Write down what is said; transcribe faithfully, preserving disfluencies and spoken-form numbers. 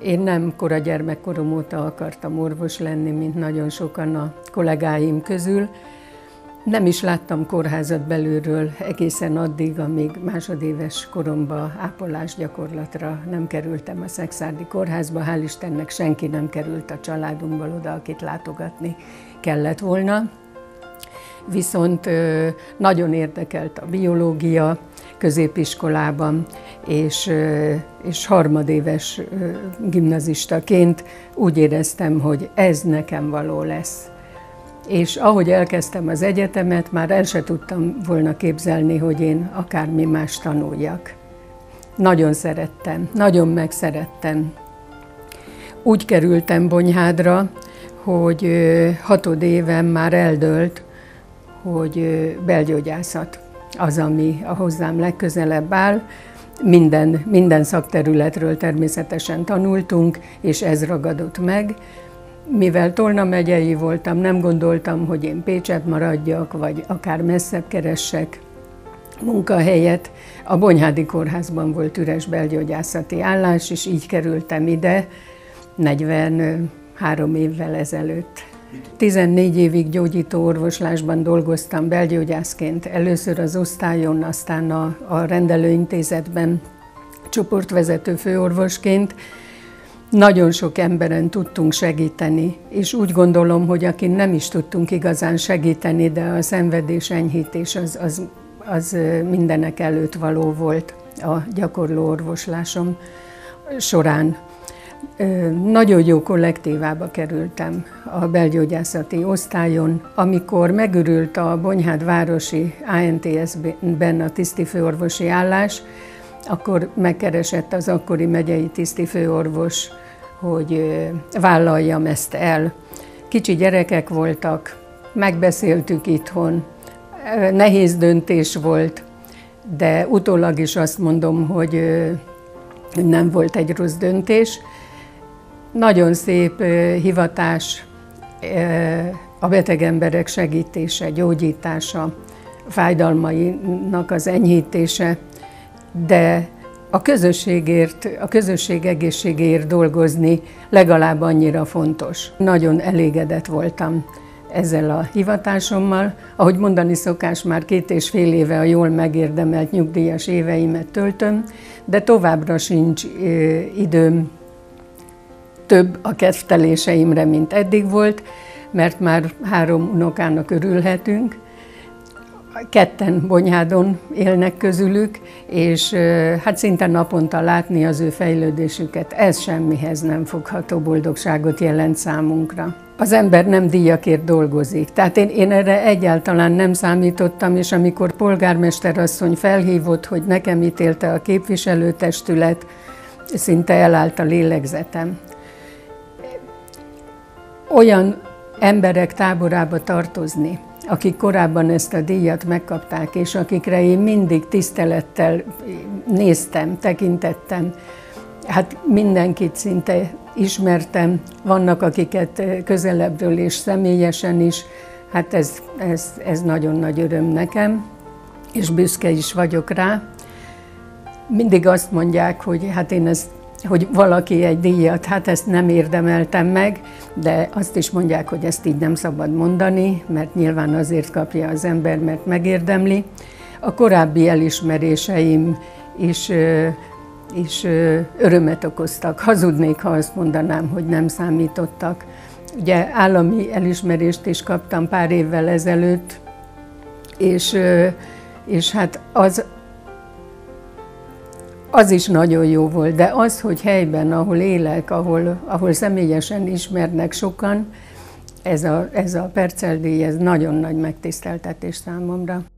Én nem kora gyermekkorom óta akartam orvos lenni, mint nagyon sokan a kollégáim közül. Nem is láttam kórházat belülről egészen addig, amíg másodéves koromban ápolásgyakorlatra nem kerültem a Szekszárdi kórházba. Hál' Istennek senki nem került a családunkból oda, akit látogatni kellett volna. Viszont nagyon érdekelt a biológia középiskolában, és, és harmadéves gimnazistaként úgy éreztem, hogy ez nekem való lesz. És ahogy elkezdtem az egyetemet, már el se tudtam volna képzelni, hogy én akármi más tanuljak. Nagyon szerettem, nagyon megszerettem. Úgy kerültem Bonyhádra, hogy hatodéven már eldőlt, hogy belgyógyászat az, ami a hozzám legközelebb áll. Minden, minden szakterületről természetesen tanultunk, és ez ragadott meg. Mivel Tolna megyei voltam, nem gondoltam, hogy én Pécset maradjak, vagy akár messzebb keressek munkahelyet. A Bonyhádi Kórházban volt üres belgyógyászati állás, és így kerültem ide negyvenhárom évvel ezelőtt. tizennégy évig gyógyító orvoslásban dolgoztam belgyógyászként, először az osztályon, aztán a, a rendelőintézetben csoportvezető főorvosként. Nagyon sok emberen tudtunk segíteni, és úgy gondolom, hogy akin nem is tudtunk igazán segíteni, de a szenvedés enyhítés az, az, az mindenek előtt való volt a gyakorló orvoslásom során. Nagyon jó kollektívába kerültem a belgyógyászati osztályon. Amikor megürült a Bonyhád városi á en té es-ben a tisztifőorvosi állás, akkor megkeresett az akkori megyei tisztifőorvos, hogy vállaljam ezt el. Kicsi gyerekek voltak, megbeszéltük itthon, nehéz döntés volt, de utólag is azt mondom, hogy nem volt egy rossz döntés. Nagyon szép hivatás, a beteg emberek segítése, gyógyítása, fájdalmainak az enyhítése, de a közösségért, a közösség egészségéért dolgozni legalább annyira fontos. Nagyon elégedett voltam ezzel a hivatásommal. Ahogy mondani szokás, már két és fél éve a jól megérdemelt nyugdíjas éveimet töltöm, de továbbra sincs időm több a kedvteléseimre, mint eddig volt, mert már három unokának örülhetünk. Ketten Bonyhádon élnek közülük, és hát szinte naponta látni az ő fejlődésüket, ez semmihez nem fogható boldogságot jelent számunkra. Az ember nem díjakért dolgozik, tehát én, én erre egyáltalán nem számítottam, és amikor polgármesterasszony felhívott, hogy nekem ítélte a képviselőtestület, szinte elállt a lélegzetem. Olyan emberek táborába tartozni, akik korábban ezt a díjat megkapták, és akikre én mindig tisztelettel néztem, tekintettem. Hát mindenkit szinte ismertem, vannak akiket közelebbről és személyesen is, hát ez, ez, ez nagyon nagy öröm nekem, és büszke is vagyok rá. Mindig azt mondják, hogy hát én ezt hogy valaki egy díjat, hát ezt nem érdemeltem meg, de azt is mondják, hogy ezt így nem szabad mondani, mert nyilván azért kapja az ember, mert megérdemli. A korábbi elismeréseim is, is örömet okoztak. Hazudnék, ha azt mondanám, hogy nem számítottak. Ugye állami elismerést is kaptam pár évvel ezelőtt, és, és hát az, Az is nagyon jó volt, de az, hogy helyben, ahol élek, ahol, ahol személyesen ismernek sokan, ez a, ez a Percel díj, ez nagyon nagy megtiszteltetés számomra.